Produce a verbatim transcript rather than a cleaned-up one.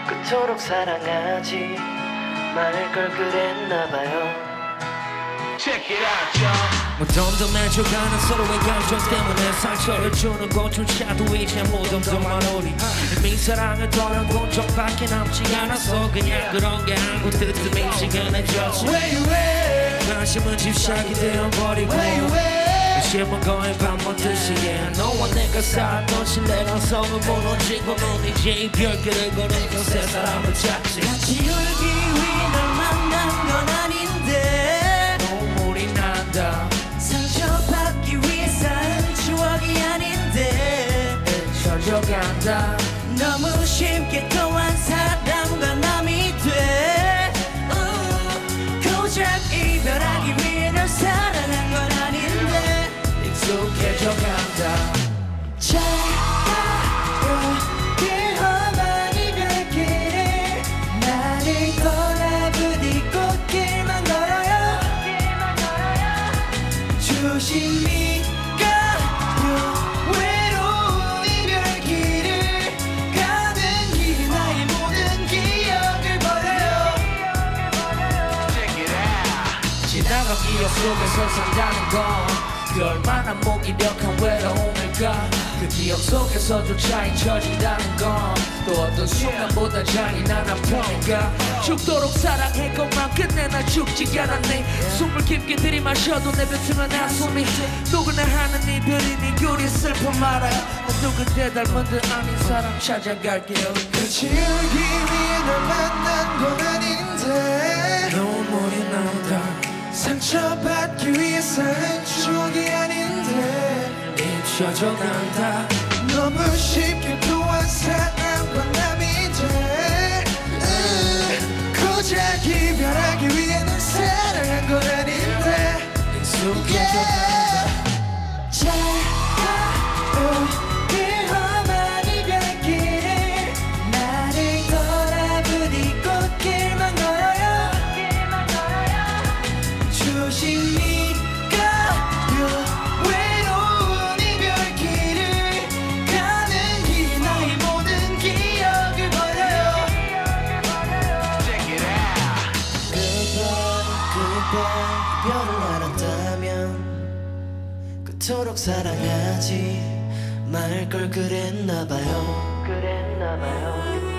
그토록 사랑하지 말 걸 그랬나봐요. Check it out, y'all. 뭐 덤덤해져가는 서로의 감정 때문에 상처를 주는 것조차도 이제 모든 덤만 오리 이미 사랑을 떠나본 적밖에 남지 않아서 그냥 그런 게 아무 뜻도 시간에 졌지 관심은 집착이 되어버리고 심은 거에 밥 먹듯이 yeah. 너와 내가 쌓았던 신뢰랑 성을 무너지고 넌 이제 이별길을 걸으며 새 사람을 찾지 같이 울기 위해 널 만난 건 아닌데 눈물이 난다 상처받기 위해 쌓은 추억이 아닌데 잊혀져간다 너무 쉽게 또한 사람과 남이 돼 uh, 고작 이별하기 위해 널 사랑한 건 아닌데 익숙해져간다 차가우게 험한 이별길을 나를 떠나 부디 꽃길만 걸어요 조심히 가요 외로운 이별길을 가는 길 나의 모든 기억을 버려요 지나간 기억 속에서 산다는 건 그 얼마나 무기력한 외로움일까 그 기억 속에서조차 잊혀진다는 건 또 어떤 순간보다 잔인한 아픔일까 죽도록 사랑했건만 끝내 날 죽지 않았네 숨을 깊게 들이마셔도 내뱉으면 한숨이 누구나 하는 이별이니 그리 슬픔 말아요 누군데 닮은 듯 아닌 사람 찾아갈게요 같이 울기 위해 널 만난 건 아닌데 눈물이 나온다 상처받기 위해 쌓은 추억이 아닌데 잊혀져간다 너무 쉽게 또한 사랑한 건 남인데 고작 이별하기 위해 널 사랑한 건 아닌데 익숙해져간다 차가우게 험한 이별길을 나를 떠나 부디 꽃길만 걸어요 조심히 가요 외로운 이별길을 가는 길 나의 모든 기억을 버려요 Check it out. Goodbye, goodbye 별을 알았다면 그토록 사랑하지 말 걸 그랬나봐요. 그랬나봐요.